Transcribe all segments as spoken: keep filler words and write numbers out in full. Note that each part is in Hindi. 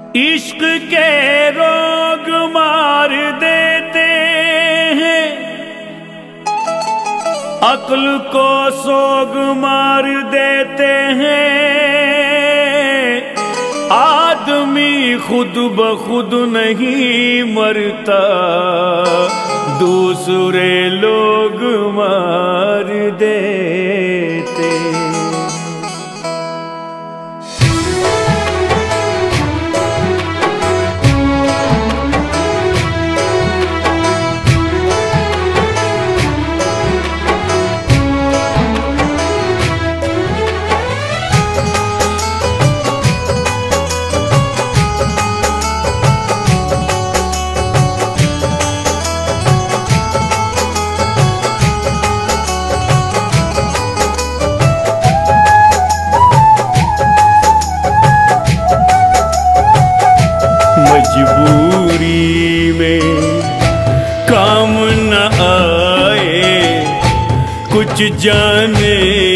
इश्क के रोग मार देते हैं, अक्ल को सोग मार देते हैं। आदमी खुद ब खुद नहीं मरता, दूसरे लोग मार देते। मजबूरी में काम न आए, कुछ जाने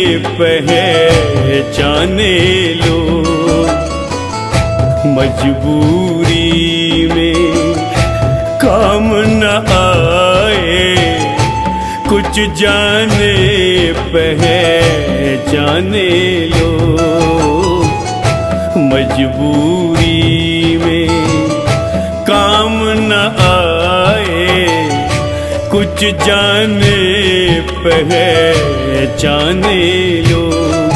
पहचाने लोग। मजबूरी में काम न आए, कुछ जाने पहचाने लोग। मजबूरी में काम न आए, कुछ जाने पहचाने लोग।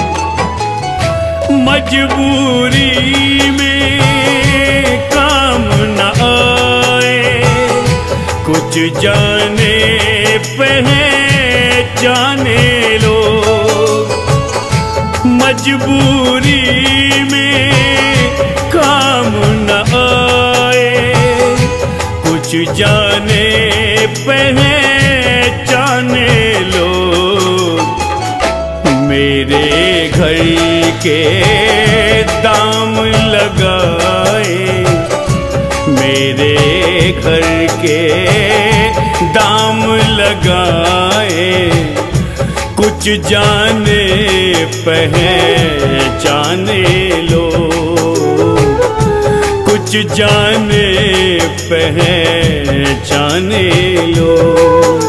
मजबूरी में काम न आए, कुछ जाने पहचाने लोग। मजबूरी में काम न आए, कुछ जाने पहचाने लोग। मेरे घर के दाम लगाए, मेरे घर के दाम लगाए, कुछ जाने पहचाने लोग। कुछ जाने पहचाने लोग।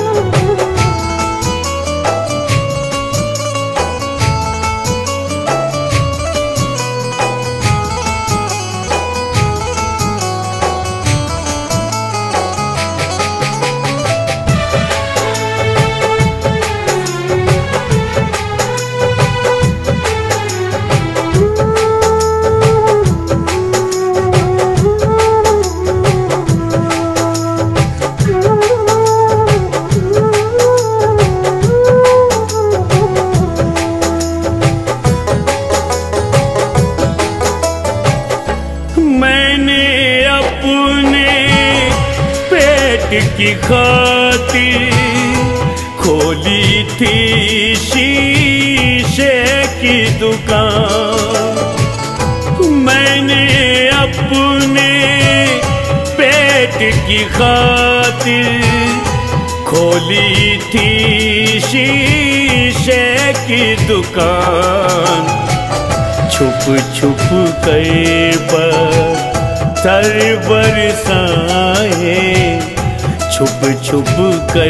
की खातिर खोली थी शीशे की दुकान। मैंने अपने पेट की खातिर खोली थी शीशे की दुकान। छुप छुप कर पत्थर बरसाए, छुप छुप कर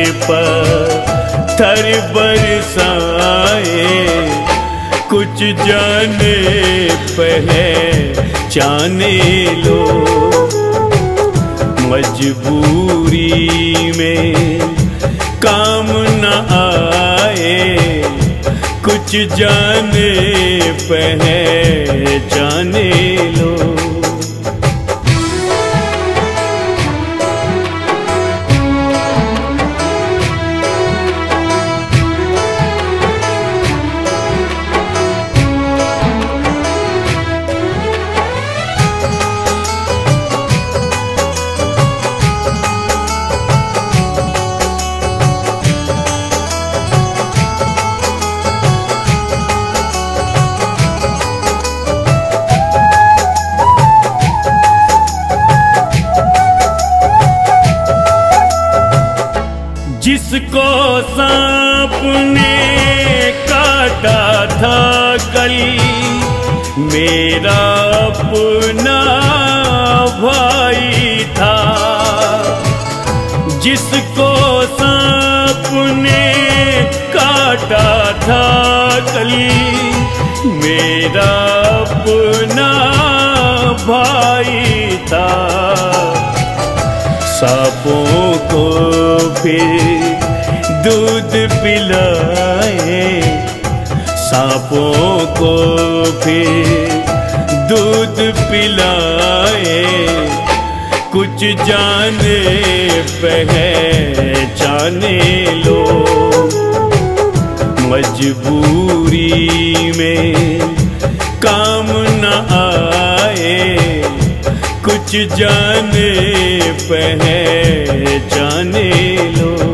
पत्थर बरसाए, कुछ जाने पहचाने लोग। मजबूरी में काम न आए, कुछ जाने पहचाने लोग। जिसको सांप ने काटा था कल, मेरा अपना जिसको सांप ने काटा था कल, मेरा अपना भाई था। सांपों को फिर दूध पिलाए, सांपों को फिर दूध पिलाए, कुछ जाने पहचाने लोग। मजबूरी में काम न आए, कुछ जाने पहचाने लोग।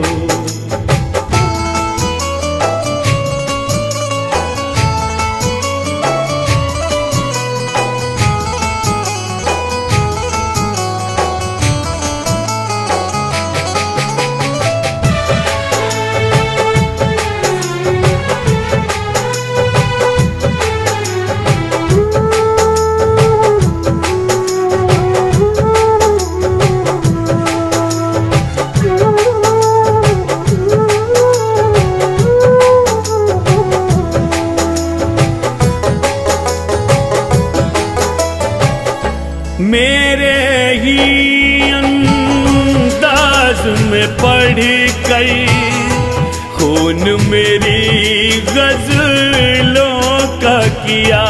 मेरे ही अंदाज में पढ़ कर खून मेरी गजलों का किया,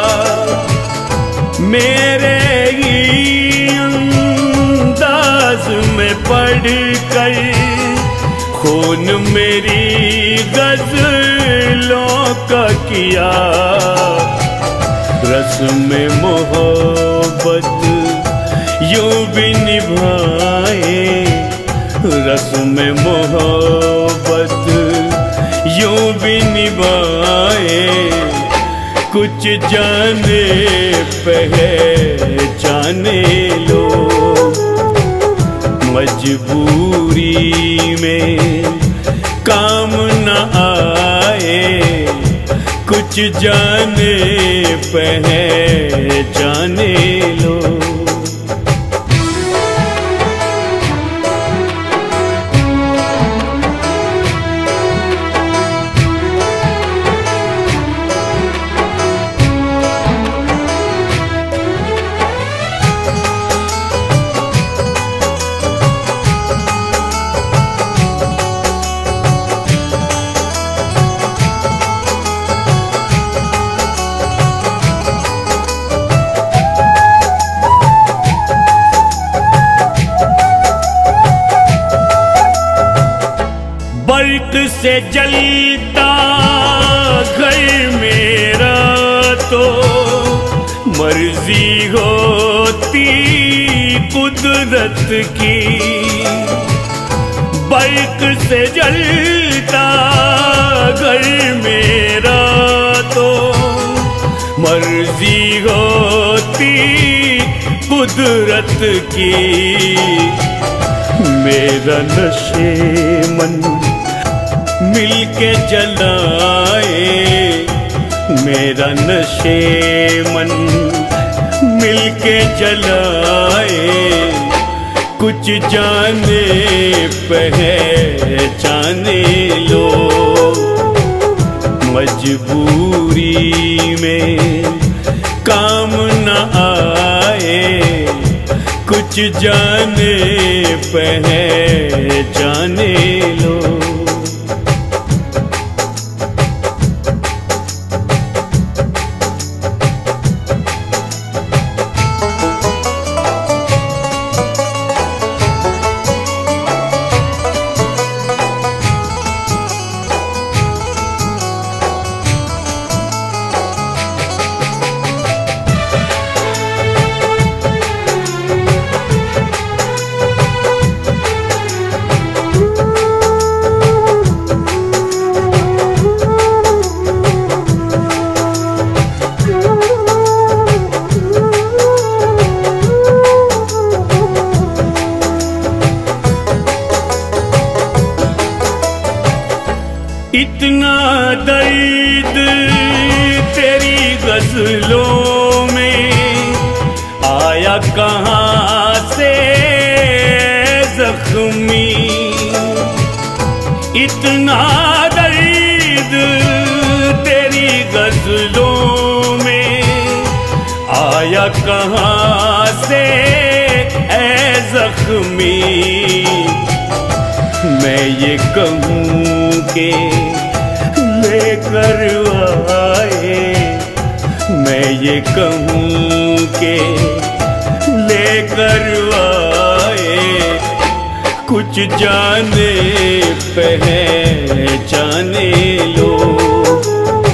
मेरे ही अंदाज में पढ़ कर खून मेरी गजलों का किया। रस्म मोहब्बत यूं भी निभाए, रस्म मोहब्बत यूं भी निभाए, कुछ जाने पहचाने लोग। मजबूरी में काम न आए, कुछ जाने पहचाने लोग। बर्क से जलता घर मेरा तो मर्जी होती कुदरत की। बर्क से जलता घर मेरा तो मर्जी होती कुदरत की। मेरा नशे मन मिलके जलाए, मेरा नशे मन मिलके जलाए, कुछ जाने पहचाने लोग। मजबूरी में काम न आए, कुछ जाने पहचाने लोग। इतना दर्द तेरी गजलों में आया कहाँ से जख्म जख्मी, इतना दर्द तेरी गजलों में आया कहाँ से ऐ जख्मी। मैं ये कहूँ के लेकर आए, मैं ये कहूँ के लेकर आए, कुछ जाने पहचाने लोग।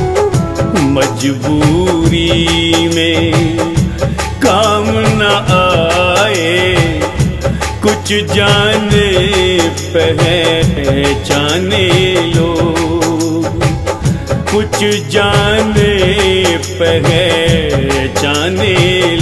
मजबूरी में काम न आए, कुछ जाने पहचाने लोग, कुछ जाने पहचाने